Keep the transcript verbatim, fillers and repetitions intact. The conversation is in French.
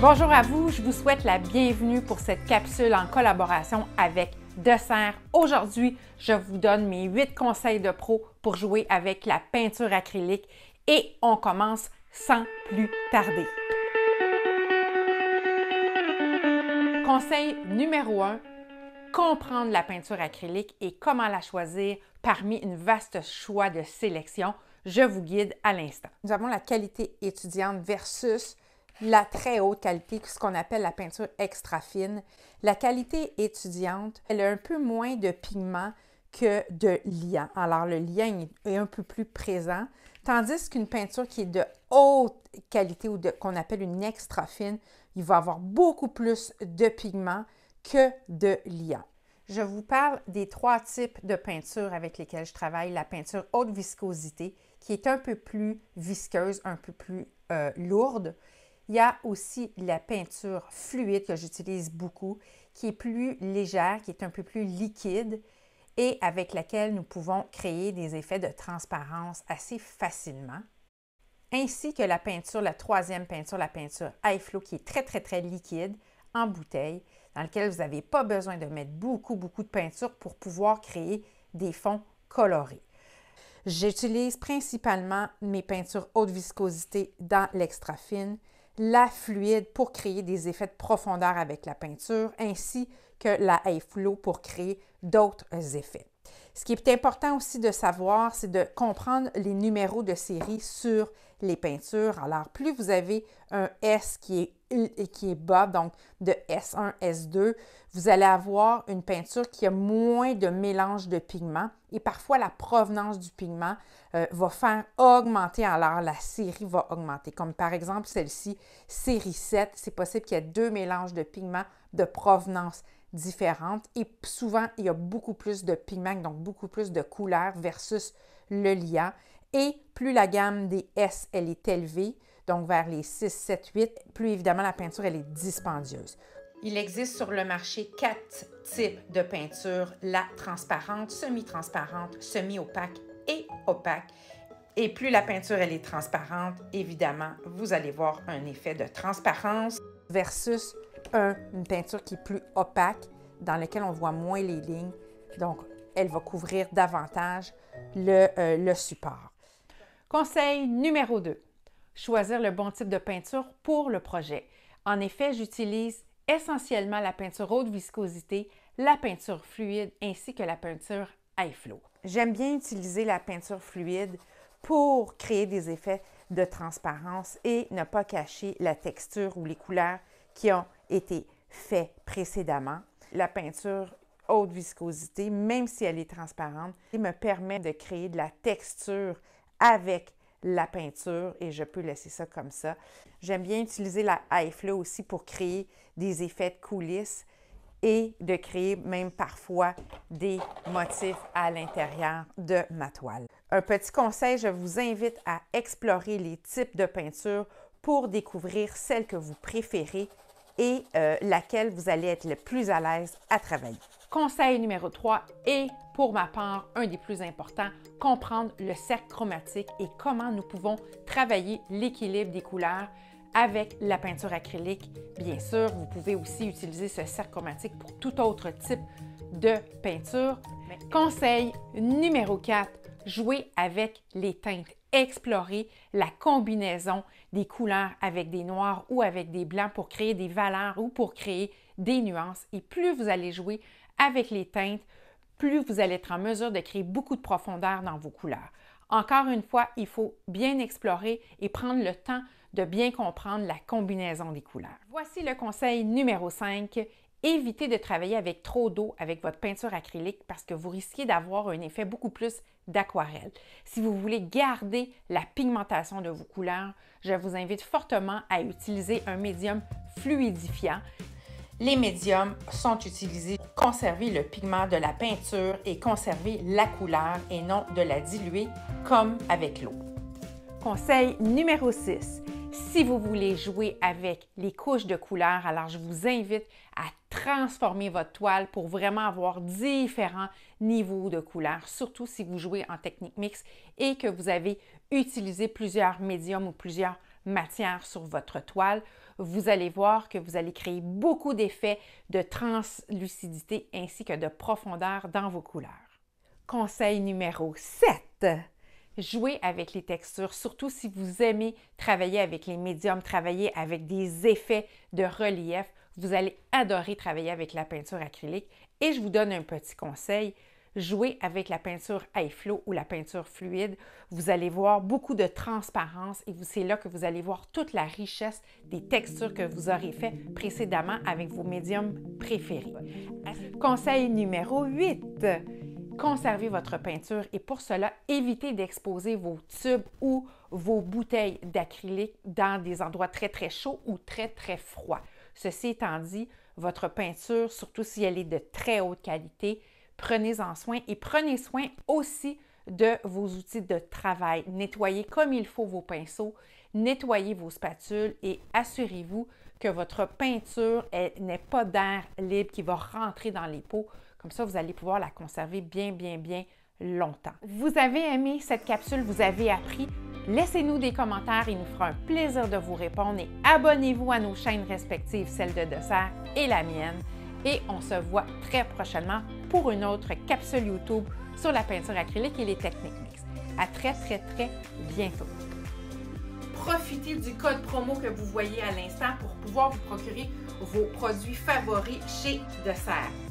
Bonjour à vous, je vous souhaite la bienvenue pour cette capsule en collaboration avec Desserts. Aujourd'hui, je vous donne mes huit conseils de pro pour jouer avec la peinture acrylique et on commence sans plus tarder. Conseil numéro un, comprendre la peinture acrylique et comment la choisir parmi une vaste choix de sélection. Je vous guide à l'instant. Nous avons la qualité étudiante versus la très haute qualité, ce qu'on appelle la peinture extra fine. La qualité étudiante, elle a un peu moins de pigments que de liant. Alors, le liant est un peu plus présent, tandis qu'une peinture qui est de haute qualité ou qu'on appelle une extra fine, il va avoir beaucoup plus de pigments que de liant. Je vous parle des trois types de peinture avec lesquels je travaille. La peinture haute viscosité, qui est un peu plus visqueuse, un peu plus euh, lourde. Il y a aussi la peinture fluide que j'utilise beaucoup, qui est plus légère, qui est un peu plus liquide et avec laquelle nous pouvons créer des effets de transparence assez facilement. Ainsi que la peinture, la troisième peinture, la peinture high flow, qui est très, très, très liquide en bouteille, dans laquelle vous n'avez pas besoin de mettre beaucoup, beaucoup de peinture pour pouvoir créer des fonds colorés. J'utilise principalement mes peintures haute viscosité dans l'extra fine, la fluide pour créer des effets de profondeur avec la peinture, ainsi que la high flow pour créer d'autres effets. Ce qui est important aussi de savoir, c'est de comprendre les numéros de série sur les peintures. Alors, plus vous avez un S qui est, qui est bas, donc de S un, S deux, vous allez avoir une peinture qui a moins de mélange de pigments et parfois la provenance du pigment euh, va faire augmenter, alors la série va augmenter. Comme par exemple celle-ci, série sept, c'est possible qu'il y ait deux mélanges de pigments de provenance différentes et souvent il y a beaucoup plus de pigments, donc beaucoup plus de couleurs versus le liant. Et plus la gamme des S, elle est élevée, donc vers les six, sept, huit, plus évidemment la peinture, elle est dispendieuse. Il existe sur le marché quatre types de peinture, la transparente, semi-transparente, semi-opaque et opaque. Et plus la peinture, elle est transparente, évidemment, vous allez voir un effet de transparence versus un, une peinture qui est plus opaque, dans laquelle on voit moins les lignes. Donc, elle va couvrir davantage le, euh, le support. Conseil numéro deux, choisir le bon type de peinture pour le projet. En effet, j'utilise essentiellement la peinture haute viscosité, la peinture fluide ainsi que la peinture high flow. J'aime bien utiliser la peinture fluide pour créer des effets de transparence et ne pas cacher la texture ou les couleurs qui ont été faits précédemment. La peinture haute viscosité, même si elle est transparente, me permet de créer de la texture avec la peinture et je peux laisser ça comme ça. J'aime bien utiliser la high flow aussi pour créer des effets de coulisses et de créer même parfois des motifs à l'intérieur de ma toile. Un petit conseil, je vous invite à explorer les types de peinture pour découvrir celle que vous préférez et euh, laquelle vous allez être le plus à l'aise à travailler. Conseil numéro trois et pour ma part, un des plus importants, comprendre le cercle chromatique et comment nous pouvons travailler l'équilibre des couleurs avec la peinture acrylique. Bien sûr, vous pouvez aussi utiliser ce cercle chromatique pour tout autre type de peinture. Mais conseil numéro quatre, jouer avec les teintes. Explorer la combinaison des couleurs avec des noirs ou avec des blancs pour créer des valeurs ou pour créer des nuances. Et plus vous allez jouer avec les teintes, plus vous allez être en mesure de créer beaucoup de profondeur dans vos couleurs. Encore une fois, il faut bien explorer et prendre le temps de bien comprendre la combinaison des couleurs. Voici le conseil numéro cinq. Évitez de travailler avec trop d'eau avec votre peinture acrylique parce que vous risquez d'avoir un effet beaucoup plus d'aquarelle. Si vous voulez garder la pigmentation de vos couleurs, je vous invite fortement à utiliser un médium fluidifiant. Les médiums sont utilisés pour conserver le pigment de la peinture et conserver la couleur et non de la diluer comme avec l'eau. Conseil numéro six. Si vous voulez jouer avec les couches de couleurs, alors je vous invite à transformer votre toile pour vraiment avoir différents niveaux de couleurs, surtout si vous jouez en technique mixte et que vous avez utilisé plusieurs médiums ou plusieurs matière sur votre toile, vous allez voir que vous allez créer beaucoup d'effets de translucidité ainsi que de profondeur dans vos couleurs. Conseil numéro sept. Jouez avec les textures, surtout si vous aimez travailler avec les médiums, travailler avec des effets de relief. Vous allez adorer travailler avec la peinture acrylique. Et je vous donne un petit conseil. Jouez avec la peinture high flow ou la peinture fluide. Vous allez voir beaucoup de transparence et c'est là que vous allez voir toute la richesse des textures que vous aurez fait précédemment avec vos médiums préférés. Conseil numéro huit. Conservez votre peinture et pour cela, évitez d'exposer vos tubes ou vos bouteilles d'acrylique dans des endroits très, très chauds ou très, très froids. Ceci étant dit, votre peinture, surtout si elle est de très haute qualité, prenez-en soin et prenez soin aussi de vos outils de travail. Nettoyez comme il faut vos pinceaux, nettoyez vos spatules et assurez-vous que votre peinture n'ait pas d'air libre qui va rentrer dans les pots. Comme ça, vous allez pouvoir la conserver bien, bien, bien longtemps. Vous avez aimé cette capsule, vous avez appris? Laissez-nous des commentaires, il nous fera un plaisir de vous répondre et abonnez-vous à nos chaînes respectives, celle de dessert et la mienne. Et on se voit très prochainement pour une autre capsule YouTube sur la peinture acrylique et les techniques mixtes. À très, très, très bientôt. Profitez du code promo que vous voyez à l'instant pour pouvoir vous procurer vos produits favoris chez Dessert.